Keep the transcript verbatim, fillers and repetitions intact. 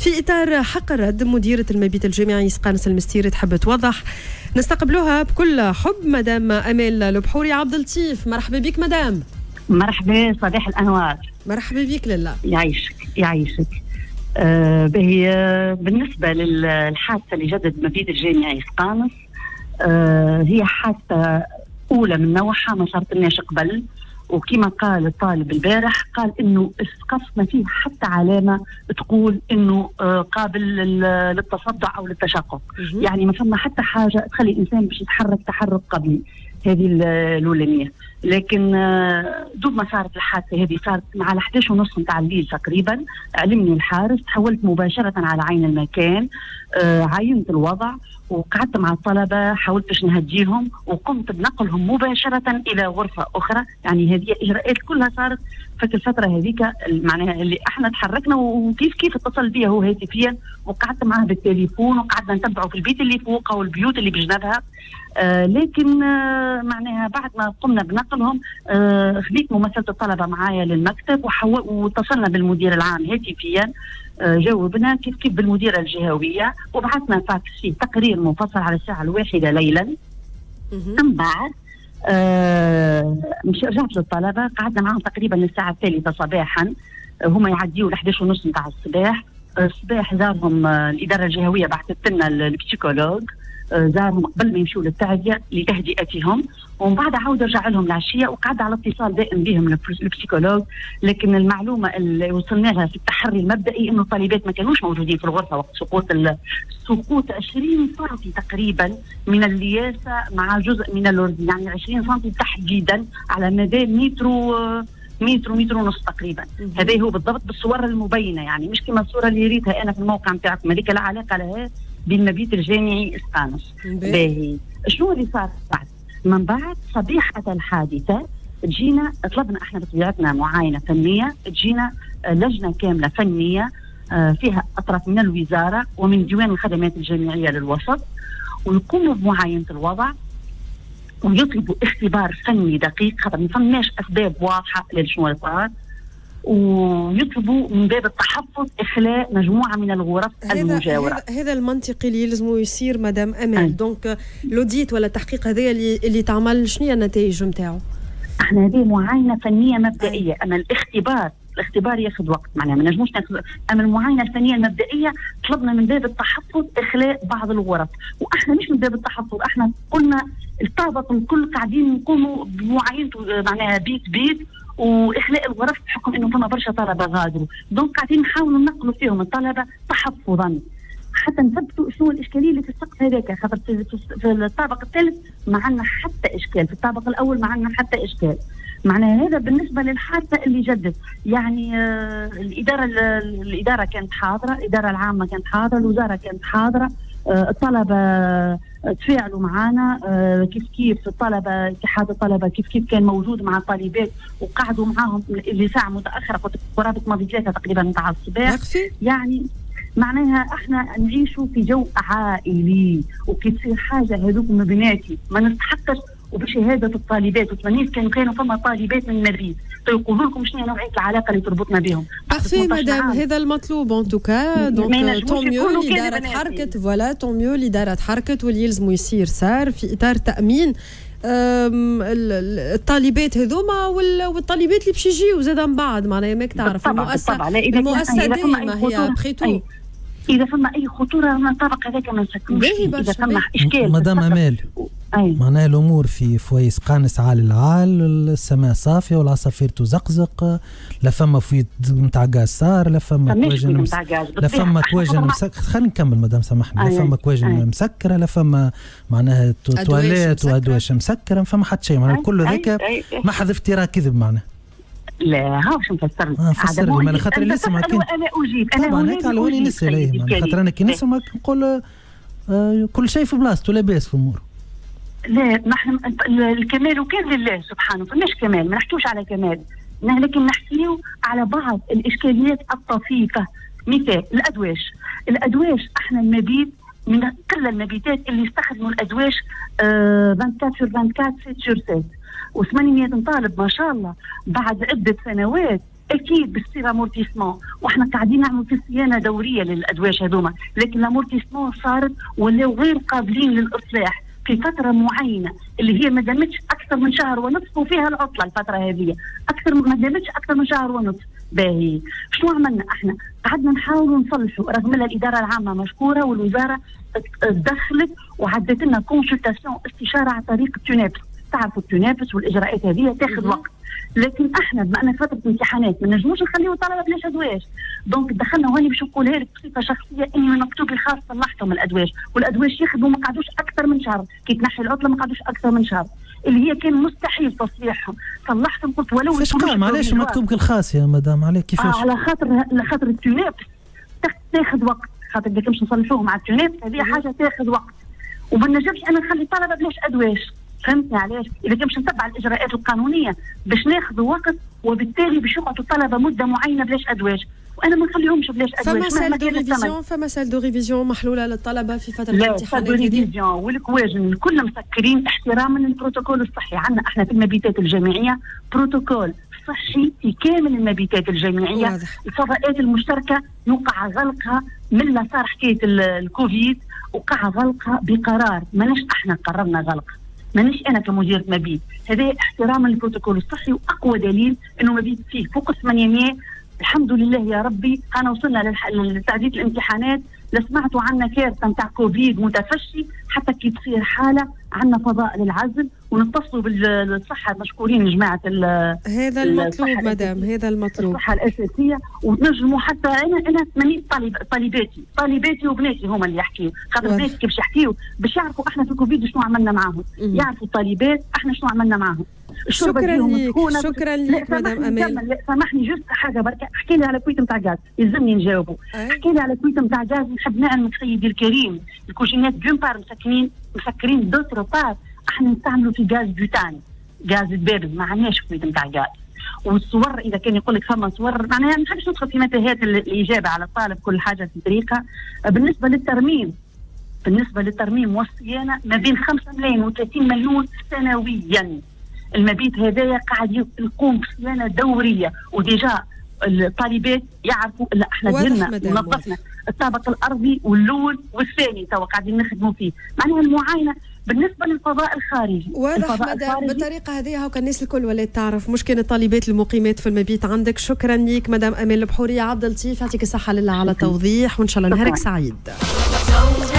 في إطار حق الرد مديرة المبيت الجامعي سقانس المستيري تحب توضح. نستقبلوها بكل حب مدام أمال البحوري عبد اللطيف. مرحبا بك مدام. مرحبا صباح الأنوار. مرحبا بك لله. يعيشك يعيشك. آه به بالنسبة للحادثة اللي جدت مبيت الجامعي سقانس، آه هي حادثة أولى من نوعها ما صارت لناش قبل، وكما قال الطالب البارح قال انه السقف ما فيه حتى علامه تقول انه قابل للتصدع او للتشقق، يعني ما فما حتى حاجه تخلي الانسان باش يتحرك تحرك قبلي. هذه الاولانيه. لكن دوب ما صارت الحادثه هذه صارت مع الحداش ونص نتاع الليل تقريبا، علمني الحارس، تحولت مباشره على عين المكان، عاينت الوضع وقعدت مع الطلبه، حاولت باش نهديهم وقمت بنقلهم مباشره الى غرفه اخرى. يعني هذه اجراءات كلها صارت في الفتره هذيك، معناها اللي احنا تحركنا وكيف كيف اتصل بي هو هاتفيا، وقعدت معاه بالتليفون وقعدنا نتبعوا في البيت اللي فوقه والبيوت اللي بجنبها. آه لكن آه معناها بعد ما قمنا بنقلهم آه خليت ممثله الطلبه معايا للمكتب واتصلنا بالمدير العام هاتفيا، آه جاوبنا كيف كيف بالمديره الجهويه، وبعثنا فاكس فيه تقرير مفصل على الساعه الواحده ليلا. من بعد آه مش رجعت للطلبه، قعدنا معهم تقريبا للساعه الثالثه صباحا، آه هم يعديوا الحداش ونص نتاع الصباح. آه الصباح زارهم آه الاداره الجهويه، بعثت لنا البسيكولوج، زارهم قبل ما يمشوا للتعزيه لتهدئتهم، ومن بعد عاود رجع لهم العشيه وقعد على اتصال دائم بهم البسيكولوج. لكن المعلومه اللي وصلنا لها في التحري المبدئي انه الطالبات ما كانوش موجودين في الغرفه وقت سقوط سقوط عشرين سم تقريبا من اللياسه مع جزء من اللورد، يعني عشرين سم تحديدا على مدى متر متر متر ونص تقريبا. هذا هو بالضبط بالصور المبينه، يعني مش كما الصوره اللي ريتها انا في الموقع نتاعكم، هذيك لا علاقه لها بالمبيت الجامعي سقانس. باهي شنو اللي صار بعد؟ من بعد صبيحه الحادثه جينا طلبنا احنا بطبيعتنا معاينه فنيه، جينا لجنه كامله فنيه فيها اطراف من الوزاره ومن ديوان الخدمات الجامعيه للوسط، ويقوموا بمعاينه الوضع ويطلبوا اختبار فني دقيق، خاطر ما فماش اسباب واضحه لشنو صار، ويطلبوا من باب التحفظ اخلاء مجموعه من الغرف المجاوره. هذا هذا المنطقي اللي يلزموا يصير مدام امال. دونك لوديت ولا التحقيق هذا اللي اللي تعمل شنو هي النتائج نتاعو؟ احنا هذه معاينه فنيه مبدئيه. أي. اما الاختبار الاختبار ياخذ وقت، معناها ما نجموش ناخذ. اما المعاينه الفنيه المبدئيه طلبنا من باب التحفظ اخلاء بعض الغرف، واحنا مش من باب التحفظ، احنا قلنا الطابق الكل قاعدين نقوموا بمعاينته، معناها بيت بيت واخلاء الغرف بحكم انه فما برشا طلبه غادروا، دونك قاعدين نحاولوا ننقلوا فيهم الطلبه تحفظا حتى نثبتوا شنو الاشكاليه اللي في السقف هذاك، خاطر في الطابق الثالث ما عندنا حتى اشكال، في الطابق الاول ما عندنا حتى اشكال. معناها هذا بالنسبه للحادثه اللي جدت. يعني آه الاداره الاداره كانت حاضره، الاداره العامه كانت حاضره، الوزاره كانت حاضره، آه الطلبه تفاعلوا معنا، آه كيف كيف الطلبه اتحاد الطلبه كيف كيف كان موجود مع الطالبات وقعدوا معاهم لساعه متاخره، قلت قرابه ماضي ثلاثه تقريبا نتاع الصباح. يعني معناها احنا نعيشوا في جو عائلي، وكي تصير حاجه هذوكم بناتي ما نستحقش وبشهاده الطالبات، وتمنيت كانوا كانوا فما طالبات من المبيت فيقولوا لكم شنو نوعيه العلاقه اللي تربطنا بهم. بارفي مدام، هذا المطلوب ان توكا. دونك طون ميو الاداره تحركت، فوالا طون ميو الاداره تحركت، واللي يلزموا يصير صار في اطار تامين الطالبات هذوما والطالبات اللي باش يجيو زاد من بعد. معناها ماك تعرف المؤسسه المؤسسه ديما هي بخيتو إذا فما أي خطورة من الطابق هذاك ما نسكنوش، إذا فما إشكال. مدام أمال، معناها الأمور في فوي سقانس عال العال، السماء صافية والعصافير تزقزق، لا فما فويت نتاع غاز صار، لا فما كواجن مس... لا فما كواجن مسكر. خلينا نكمل مدام سامحني. لا فما كواجن مسكرة، لا فما معناها تواليت وأدواش مسكرة، ما فما حتى شيء. معناها كل هذاك محض افتراء كذب معناها. لا ها واش نفسر لك؟ اه فسر لي. انا خاطر لسه ما كنت انا اجيب انا طبعا هيك على وني نسال ايه، خاطر انا كي نسمع نقول آه كل شيء في بلاصته لاباس في الامور. لا نحن الكمال كان لله سبحانه، فماش كمال، ما نحكيوش على كمال، لكن نحكيو على بعض الاشكاليات الطفيفه. مثال الادواش، الادواش احنا المبيت من كل المبيتات اللي يستخدموا الادواش آه أربعة وعشرين سور أربعة وعشرين سبعة سور سبعة، وثمانمائة طالب ما شاء الله بعد عدة سنوات اكيد بتصير امورتيسمون، واحنا قاعدين نعمل في صيانه دوريه للادواج هذوما، لكن الامورتيسمون صارت ولاو غير قابلين للاصلاح في فتره معينه اللي هي ما دامتش اكثر من شهر ونصف، وفيها العطله الفتره هذه اكثر ما دامتش اكثر من شهر ونصف. باهي شنو عملنا احنا؟ قعدنا نحاولوا نصلحوا، رغم ان الاداره العامه مشكوره والوزاره تدخلت وعدت لنا كونسلتاسيون استشاره على طريق التنافس. تعرفوا التنافس والاجراءات هذه تاخذ وقت، لكن احنا بما ان فتره امتحانات ما نجموش نخليو الطلبه بلاش ادواج، دونك دخلنا وهاني باش نقولها لك بصفه شخصيه اني من مكتوبي الخاص صلحتهم الادواج، والادواج ياخذوا ما قعدوش اكثر من شهر، كي تنحي العطله ما قعدوش اكثر من شهر، اللي هي كان مستحيل تصليحهم، صلحتهم قلت ولو فاش قال معليش مكتوبك الخاص يا مدام عليك كيفاش؟ آه على خاطر على خاطر التنافس تاخذ وقت، خاطر اذا كنتش نصلحوهم على التنافس هذه حاجه تاخذ وقت، وما نجمش انا نخلي الطلبه بلاش ادواج. فهمتني علاش؟ اذا كان باش نتبع الاجراءات القانونيه باش ناخذوا وقت، وبالتالي باش يقعدوا الطلبه مده معينه بلاش ادواج، وانا ما نخليهمش بلاش ادواج. فما سال دو ريفيزيون فما سال دو ريفيزيون محلوله للطلبه في فتره الامتحانات. لا دو ريفيزيون والكواجن كلنا مسكرين احتراما للبروتوكول الصحي. عندنا احنا في المبيتات الجامعيه بروتوكول صحي في كامل المبيتات الجامعيه. واضح. الفضاءات المشتركه يوقع غلقها من لا صار حكايه الكوفيد، وقع غلقها بقرار، ماناش احنا قررنا غلق، مانيش انا كمدير مبيت، هذا احتراما للبروتوكول الصحي، واقوى دليل انه مبيت فيه فوق ثمانمائة. الحمد لله يا ربي انا وصلنا لتعديل الامتحانات، لا سمعتوا عنا كارثه نتاع كوفيد متفشي، حتى كي تصير حاله عندنا فضاء للعزل ونتصلوا بالصحه، مشكورين جماعه هذا المطلوب مدام، هذا المطلوب الصحه الاساسيه، ونجموا حتى انا انا ثمانين طالب طالباتي طالباتي وبناتي هما اللي يحكيوا، خاطر بناتي كيفاش يحكيوا باش يعرفوا احنا في الكوفيد شنو عملنا معاهم، يعرفوا الطالبات احنا شنو عملنا معاهم. شكرا لك شكرا لك مدام امال. لا سامحني جوست حاجه بركه، احكي لي على كويت نتاع غاز، يلزمني نجاوبه. احكي لي على كويت نتاع غاز، نحب نعلم سيدي الكريم الكوجينات دون بار مسكرين مسكرين دوتر بار، احنا نستعملوا في غاز بوتان، غاز البارد، ما عندناش كويت نتاع غاز. والصور اذا كان يقول لك فما صور، معناها ما نحبش ندخل في متاهات الاجابه على الطالب، كل حاجه في طريقه. بالنسبه للترميم بالنسبه للترميم والصيانه ما بين خمسة ملايين وثلاثين مليون سنويا. المبيت هذايا قاعد يقوم بصيانه دوريه، وديجا الطالبات يعرفوا لا احنا درنا نظفنا الطابق الارضي واللول والثاني توا قاعدين نخدموا فيه، معناها المعاينه بالنسبه للفضاء الخارجي. واضح مدام، بالطريقه هذه هاكا الناس الكل ولات تعرف مش كان الطالبات المقيمات في المبيت عندك. شكرا ليك مدام امال البحوريه عبد اللطيف، يعطيك الصحه لله على توضيح، وان شاء الله نهارك سعيد.